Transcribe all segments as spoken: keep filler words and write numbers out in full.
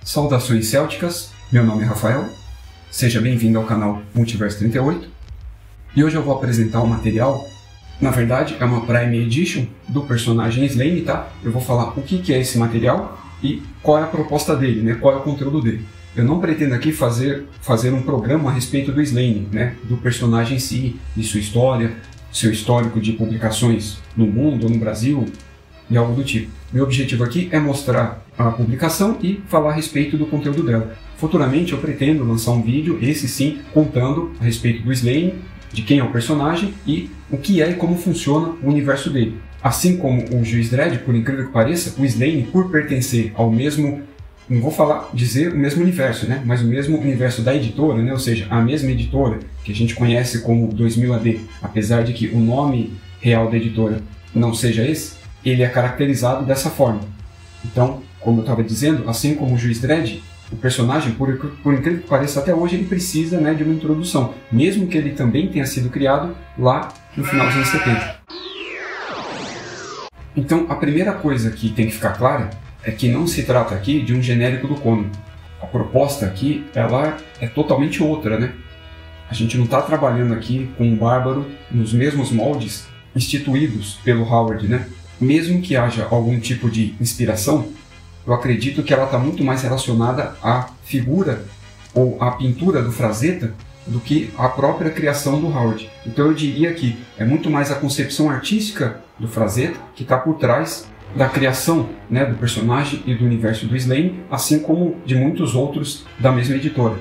Saudações célticas, meu nome é Rafael, seja bem-vindo ao canal Multiverso trinta e oito e hoje eu vou apresentar um material, na verdade é uma Prime Edition do personagem Sláine, tá? Eu vou falar o que que é esse material e qual é a proposta dele, né? Qual é o conteúdo dele. Eu não pretendo aqui fazer, fazer um programa a respeito do Sláine, né? Do personagem em si, de sua história, seu histórico de publicações no mundo, no Brasil e algo do tipo. Meu objetivo aqui é mostrar a publicação e falar a respeito do conteúdo dela. Futuramente eu pretendo lançar um vídeo, esse sim, contando a respeito do Sláine, de quem é o personagem e o que é e como funciona o universo dele. Assim como o Juiz Dredd, por incrível que pareça, o Sláine, por pertencer ao mesmo, não vou falar, dizer o mesmo universo, né? Mas o mesmo universo da editora, né? Ou seja, a mesma editora que a gente conhece como dois mil A D, apesar de que o nome real da editora não seja esse, ele é caracterizado dessa forma. Então, como eu estava dizendo, assim como o Juiz Dredd, o personagem, por, por incrível que pareça, até hoje ele precisa, né, de uma introdução, mesmo que ele também tenha sido criado lá no final dos anos setenta. Então, a primeira coisa que tem que ficar clara é que não se trata aqui de um genérico do Conan. A proposta aqui, ela é totalmente outra, né? A gente não está trabalhando aqui com um bárbaro nos mesmos moldes instituídos pelo Howard, né? Mesmo que haja algum tipo de inspiração, eu acredito que ela está muito mais relacionada à figura ou à pintura do Frazetta do que à própria criação do Howard. Então eu diria que é muito mais a concepção artística do Frazetta que está por trás da criação, né, do personagem e do universo do Sláine, assim como de muitos outros da mesma editora.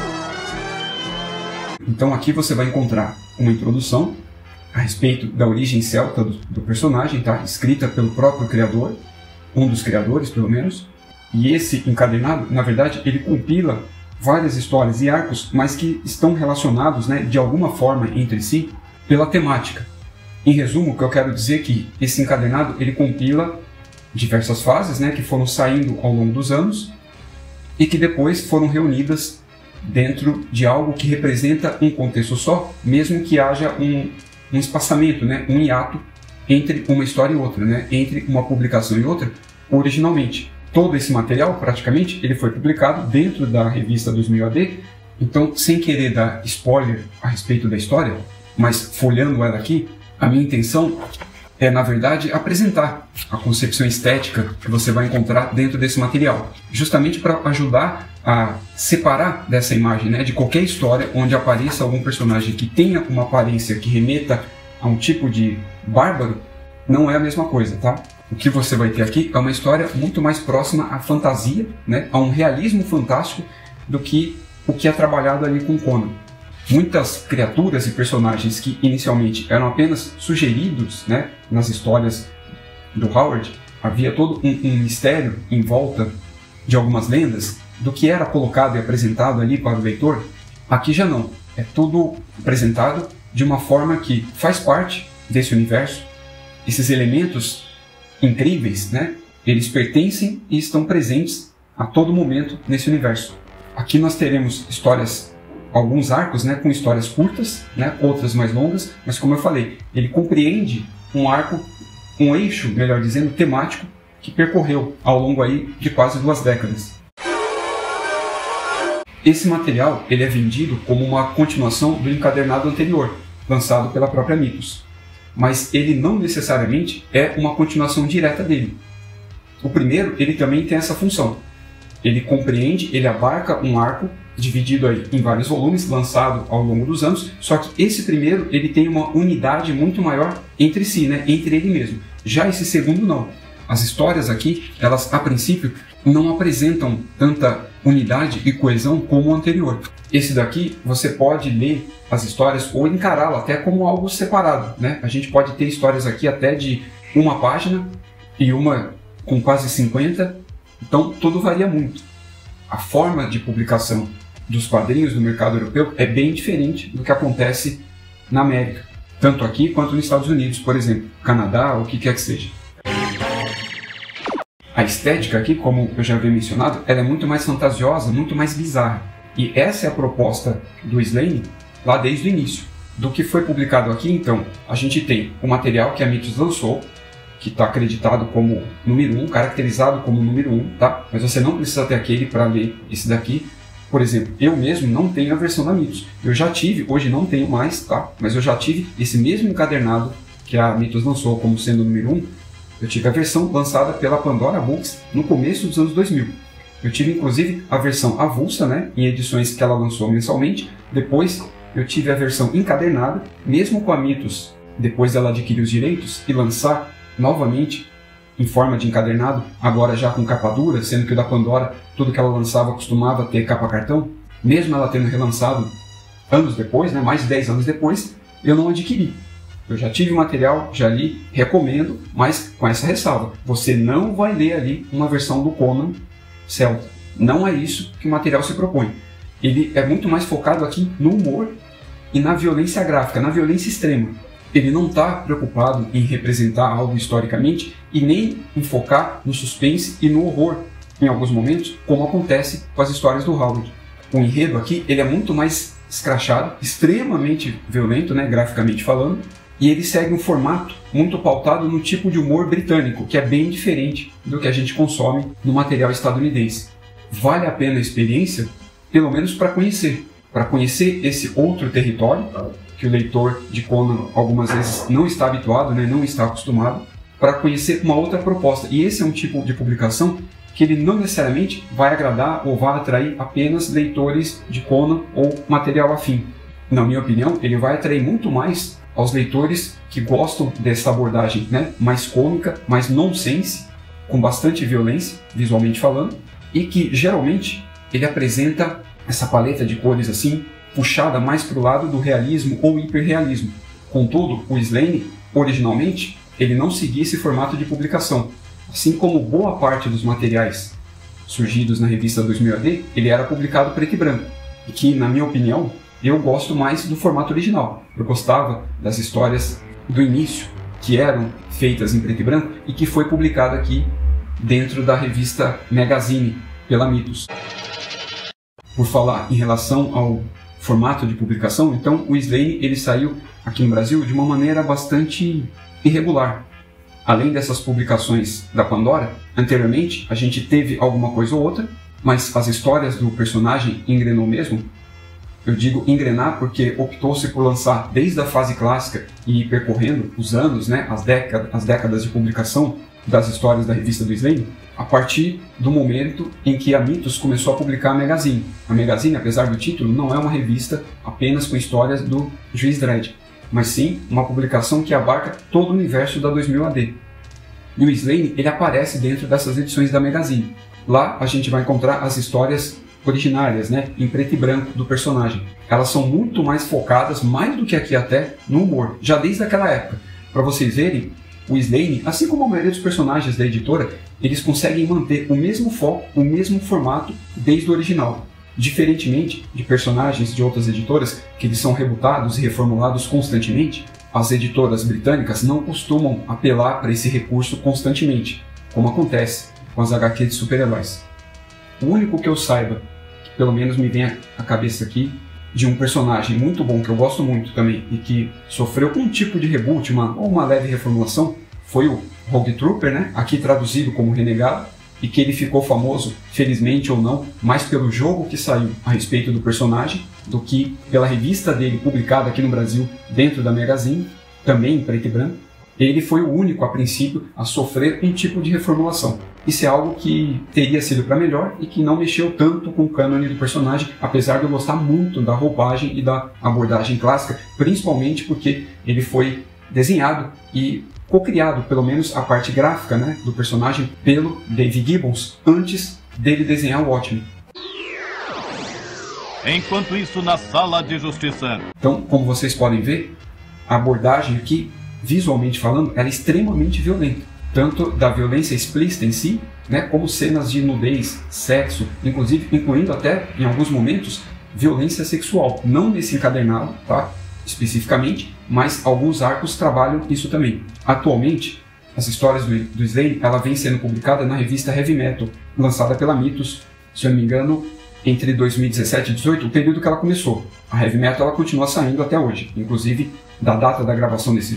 Então aqui você vai encontrar uma introdução a respeito da origem celta do, do personagem, tá? Escrita pelo próprio criador, um dos criadores pelo menos, e esse encadernado, na verdade, ele compila várias histórias e arcos, mas que estão relacionados, né, de alguma forma entre si pela temática. Em resumo, o que eu quero dizer é que esse encadernado ele compila diversas fases, né, que foram saindo ao longo dos anos e que depois foram reunidas dentro de algo que representa um contexto só, mesmo que haja um um espaçamento, né, um hiato entre uma história e outra, né, entre uma publicação e outra, originalmente. Todo esse material, praticamente, ele foi publicado dentro da revista dois mil A D, então, sem querer dar spoiler a respeito da história, mas folhando ela aqui, a minha intenção é, na verdade, apresentar a concepção estética que você vai encontrar dentro desse material, justamente para ajudar a separar dessa imagem, né, de qualquer história onde apareça algum personagem que tenha uma aparência que remeta a um tipo de bárbaro, não é a mesma coisa, tá? O que você vai ter aqui é uma história muito mais próxima à fantasia, né, a um realismo fantástico do que o que é trabalhado ali com Conan. Muitas criaturas e personagens que inicialmente eram apenas sugeridos, né, nas histórias do Howard, havia todo um, um mistério em volta de algumas lendas do que era colocado e apresentado ali para o leitor. Aqui já não. É tudo apresentado de uma forma que faz parte desse universo. Esses elementos incríveis, né, eles pertencem e estão presentes a todo momento nesse universo. Aqui nós teremos histórias, alguns arcos, né, com histórias curtas, né, outras mais longas, mas como eu falei, ele compreende um arco, um eixo, melhor dizendo, temático, que percorreu ao longo aí de quase duas décadas. Esse material ele é vendido como uma continuação do encadernado anterior, lançado pela própria Mythos, mas ele não necessariamente é uma continuação direta dele. O primeiro ele também tem essa função. Ele compreende, ele abarca um arco dividido aí em vários volumes, lançado ao longo dos anos, só que esse primeiro ele tem uma unidade muito maior entre si, né, entre ele mesmo. Já esse segundo não. As histórias aqui, elas a princípio não apresentam tanta unidade e coesão como o anterior. Esse daqui você pode ler as histórias ou encará-lo até como algo separado, né? A gente pode ter histórias aqui até de uma página e uma com quase cinquenta, então tudo varia muito. A forma de publicação dos quadrinhos no mercado europeu é bem diferente do que acontece na América, tanto aqui quanto nos Estados Unidos, por exemplo, Canadá ou o que quer que seja. A estética aqui, como eu já havia mencionado, ela é muito mais fantasiosa, muito mais bizarra. E essa é a proposta do Sláine lá desde o início. Do que foi publicado aqui, então, a gente tem o material que a Mythos lançou, que está acreditado como número um, caracterizado como número um, tá? Mas você não precisa ter aquele para ler esse daqui. Por exemplo, eu mesmo não tenho a versão da Mitos. Eu já tive, hoje não tenho mais, tá? Mas eu já tive esse mesmo encadernado que a Mitos lançou como sendo o número um. Eu tive a versão lançada pela Pandora Books no começo dos anos dois mil. Eu tive inclusive a versão avulsa, né, em edições que ela lançou mensalmente. Depois eu tive a versão encadernada, mesmo com a Mitos, depois dela adquirir os direitos e lançar novamente em forma de encadernado, agora já com capa dura, sendo que o da Pandora, tudo que ela lançava costumava ter capa cartão. Mesmo ela tendo relançado anos depois, né, mais de dez anos depois, eu não adquiri. Eu já tive o material, já li, recomendo, mas com essa ressalva. Você não vai ler ali uma versão do Conan Celta. Não é isso que o material se propõe. Ele é muito mais focado aqui no humor e na violência gráfica, na violência extrema. Ele não está preocupado em representar algo historicamente e nem em focar no suspense e no horror, em alguns momentos, como acontece com as histórias do Howard. O enredo aqui ele é muito mais escrachado, extremamente violento, né, graficamente falando, e ele segue um formato muito pautado no tipo de humor britânico, que é bem diferente do que a gente consome no material estadunidense. Vale a pena a experiência, pelo menos para conhecer, para conhecer esse outro território, que o leitor de Conan algumas vezes não está habituado, né, não está acostumado, para conhecer uma outra proposta. E esse é um tipo de publicação que ele não necessariamente vai agradar ou vai atrair apenas leitores de Conan ou material afim. Na minha opinião, ele vai atrair muito mais aos leitores que gostam dessa abordagem, né, mais cômica, mais nonsense, com bastante violência, visualmente falando, e que geralmente ele apresenta essa paleta de cores assim, puxada mais para o lado do realismo ou hiperrealismo. Contudo, o Slaney, originalmente, ele não seguia esse formato de publicação. Assim como boa parte dos materiais surgidos na revista dois mil A D, ele era publicado preto e branco. E que, na minha opinião, eu gosto mais do formato original. Eu gostava das histórias do início, que eram feitas em preto e branco e que foi publicado aqui dentro da revista Magazine, pela Mitos. Por falar em relação ao formato de publicação, então o Slaney ele saiu aqui no Brasil de uma maneira bastante irregular. Além dessas publicações da Pandora, anteriormente a gente teve alguma coisa ou outra, mas as histórias do personagem engrenou mesmo. Eu digo engrenar porque optou-se por lançar desde a fase clássica e ir percorrendo os anos, né, as, décadas, as décadas de publicação das histórias da revista do Slaney, a partir do momento em que a Mitos começou a publicar a Magazine. A Magazine, apesar do título, não é uma revista apenas com histórias do Juiz Dredd, mas sim uma publicação que abarca todo o universo da dois mil A D. E o Slaney ele aparece dentro dessas edições da Magazine. Lá a gente vai encontrar as histórias originárias, né, em preto e branco do personagem. Elas são muito mais focadas, mais do que aqui até, no humor, já desde aquela época. Para vocês verem, o Slaney, assim como a maioria dos personagens da editora, eles conseguem manter o mesmo foco, o mesmo formato desde o original. Diferentemente de personagens de outras editoras, que eles são rebutados e reformulados constantemente, as editoras britânicas não costumam apelar para esse recurso constantemente, como acontece com as agá quês de super-heróis. O único que eu saiba, que pelo menos me vem à cabeça aqui, de um personagem muito bom, que eu gosto muito também, e que sofreu um tipo de reboot, uma, ou uma leve reformulação, foi o Rogue Trooper, né? Aqui traduzido como Renegado, e que ele ficou famoso, felizmente ou não, mais pelo jogo que saiu a respeito do personagem, do que pela revista dele publicada aqui no Brasil, dentro da Magazine, também em preto e branco. Ele foi o único, a princípio, a sofrer um tipo de reformulação. Isso é algo que teria sido para melhor e que não mexeu tanto com o cânone do personagem, apesar de eu gostar muito da roupagem e da abordagem clássica, principalmente porque ele foi desenhado e co-criado, pelo menos a parte gráfica, né, do personagem, pelo Dave Gibbons, antes dele desenhar o Watchmen. Enquanto isso, na sala de justiça. Então, como vocês podem ver, a abordagem aqui, visualmente falando, ela é extremamente violenta. Tanto da violência explícita em si, né, como cenas de nudez, sexo, inclusive incluindo até, em alguns momentos, violência sexual. Não nesse encadernado, tá, especificamente, mas alguns arcos trabalham isso também. Atualmente, as histórias do, do Slaney, ela vem sendo publicada na revista Heavy Metal, lançada pela Mitos, se eu não me engano, entre dois mil e dezessete e dois mil e dezoito, o período que ela começou. A Heavy Metal ela continua saindo até hoje. Inclusive, da data da gravação desse vídeo,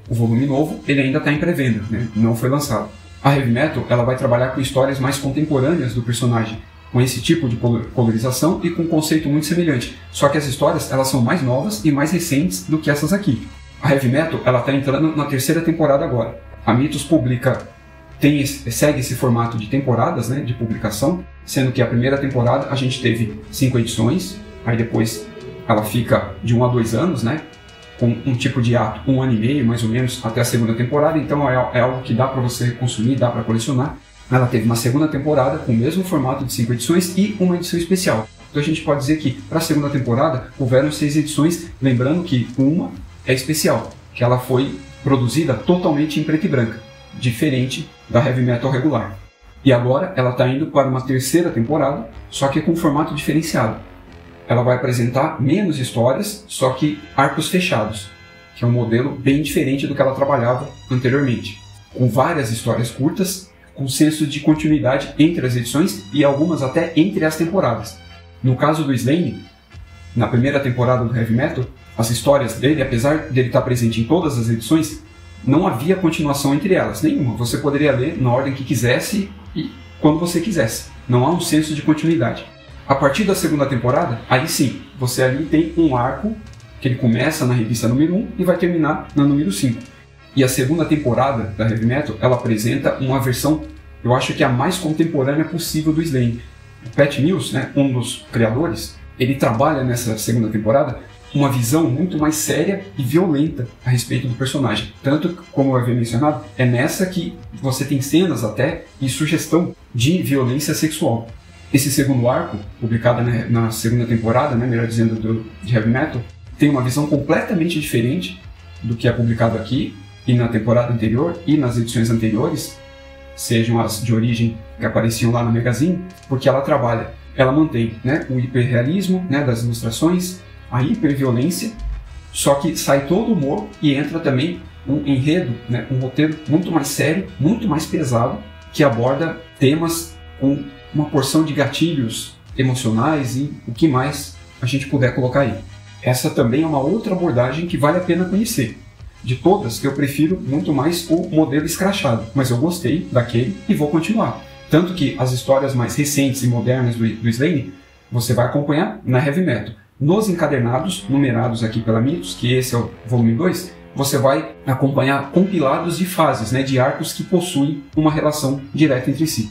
O volume novo, ele ainda está em pré-venda, né? Não foi lançado. A Heavy Metal, ela vai trabalhar com histórias mais contemporâneas do personagem, com esse tipo de colorização e com um conceito muito semelhante. Só que as histórias, elas são mais novas e mais recentes do que essas aqui. A Heavy Metal, ela está entrando na terceira temporada agora. A Mythos publica, tem esse, segue esse formato de temporadas, né, de publicação, sendo que a primeira temporada a gente teve cinco edições, aí depois ela fica de um a dois anos, né, com um tipo de ato, um ano e meio mais ou menos, até a segunda temporada, então é, é algo que dá para você consumir, dá para colecionar. Ela teve uma segunda temporada com o mesmo formato de cinco edições e uma edição especial. Então a gente pode dizer que para a segunda temporada houveram seis edições, lembrando que uma é especial, que ela foi produzida totalmente em preto e branco, diferente da Heavy Metal regular. E agora ela está indo para uma terceira temporada, só que com um formato diferenciado. Ela vai apresentar menos histórias, só que arcos fechados, que é um modelo bem diferente do que ela trabalhava anteriormente, com várias histórias curtas, com senso de continuidade entre as edições e algumas até entre as temporadas. No caso do Slaney, na primeira temporada do Heavy Metal, as histórias dele, apesar dele estar presente em todas as edições, não havia continuação entre elas, nenhuma. Você poderia ler na ordem que quisesse e quando você quisesse. Não há um senso de continuidade. A partir da segunda temporada, aí sim, você ali tem um arco que ele começa na revista número um e vai terminar na número cinco. E a segunda temporada da Heavy Metal, ela apresenta uma versão, eu acho que é a mais contemporânea possível do Slaney. O Pat Mills, né, um dos criadores, ele trabalha nessa segunda temporada uma visão muito mais séria e violenta a respeito do personagem. Tanto, como eu havia mencionado, é nessa que você tem cenas até e sugestão de violência sexual. Esse segundo arco, publicado na, na segunda temporada, né, melhor dizendo, do, de Heavy Metal, tem uma visão completamente diferente do que é publicado aqui e na temporada anterior e nas edições anteriores, sejam as de origem que apareciam lá na Magazine, porque ela trabalha, ela mantém, né, o hiperrealismo, né, das ilustrações, a hiperviolência, só que sai todo o humor e entra também um enredo, né, um roteiro muito mais sério, muito mais pesado, que aborda temas com uma porção de gatilhos emocionais e o que mais a gente puder colocar aí. Essa também é uma outra abordagem que vale a pena conhecer. De todas, eu prefiro muito mais o modelo escrachado, mas eu gostei daquele e vou continuar. Tanto que as histórias mais recentes e modernas do, do Slaney, você vai acompanhar na Heavy Metal. Nos encadernados, numerados aqui pela Mythos, que esse é o volume dois, você vai acompanhar compilados de fases, né, de arcos que possuem uma relação direta entre si.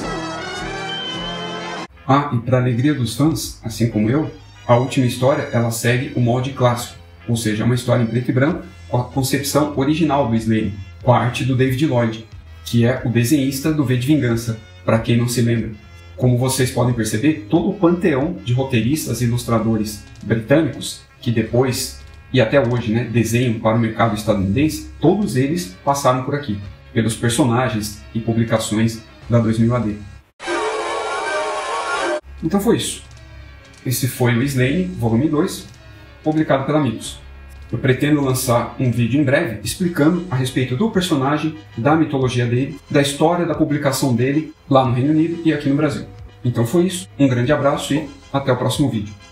Ah, e para a alegria dos fãs, assim como eu, a última história ela segue o molde clássico, ou seja, uma história em preto e branco com a concepção original do Slaney, com a arte do David Lloyd, que é o desenhista do V de Vingança, para quem não se lembra. Como vocês podem perceber, todo o panteão de roteiristas e ilustradores britânicos, que depois e até hoje, né, desenham para o mercado estadunidense, todos eles passaram por aqui, pelos personagens e publicações da dois mil A D. Então foi isso. Esse foi o Slaney, volume dois, publicado pela Mythos. Eu pretendo lançar um vídeo em breve explicando a respeito do personagem, da mitologia dele, da história da publicação dele lá no Reino Unido e aqui no Brasil. Então foi isso, um grande abraço e até o próximo vídeo.